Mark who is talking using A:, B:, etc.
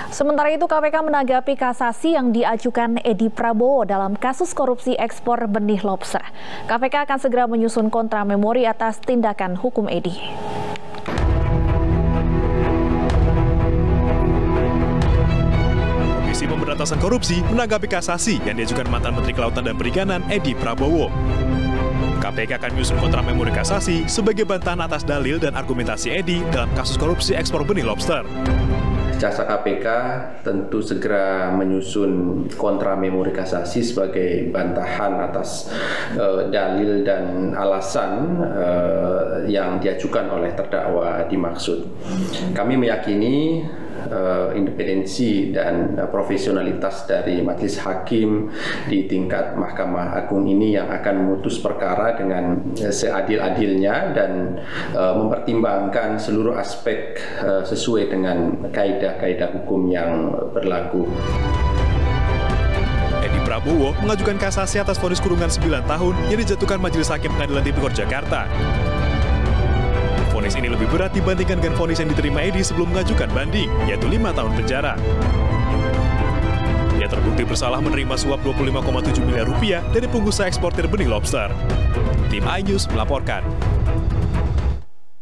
A: Sementara itu, KPK menanggapi kasasi yang diajukan Edi Prabowo dalam kasus korupsi ekspor benih lobster. KPK akan segera menyusun kontra memori atas tindakan hukum Edi.
B: Komisi Pemberantasan Korupsi menanggapi kasasi yang diajukan mantan Menteri Kelautan dan Perikanan Edi Prabowo. KPK akan menyusun kontra memori kasasi sebagai bantahan atas dalil dan argumentasi Edi dalam kasus korupsi ekspor benih lobster.
C: Jaksa KPK tentu segera menyusun kontra memori kasasi sebagai bantahan atas dalil dan alasan yang diajukan oleh terdakwa dimaksud. Kami meyakini independensi dan profesionalitas dari majelis hakim di tingkat Mahkamah Agung ini yang akan memutus perkara dengan seadil-adilnya dan mempertimbangkan seluruh aspek sesuai dengan kaidah-kaidah hukum yang berlaku.
B: Edi Prabowo mengajukan kasasi atas vonis kurungan 9 tahun yang dijatuhkan Majelis Hakim Pengadilan Tipikor Jakarta. Vonis ini lebih berat dibandingkan dengan vonis yang diterima Edi sebelum mengajukan banding, yaitu 5 tahun penjara. Ia terbukti bersalah menerima suap 25,7 miliar rupiah dari pengusaha eksportir benih lobster. Tim iNews melaporkan.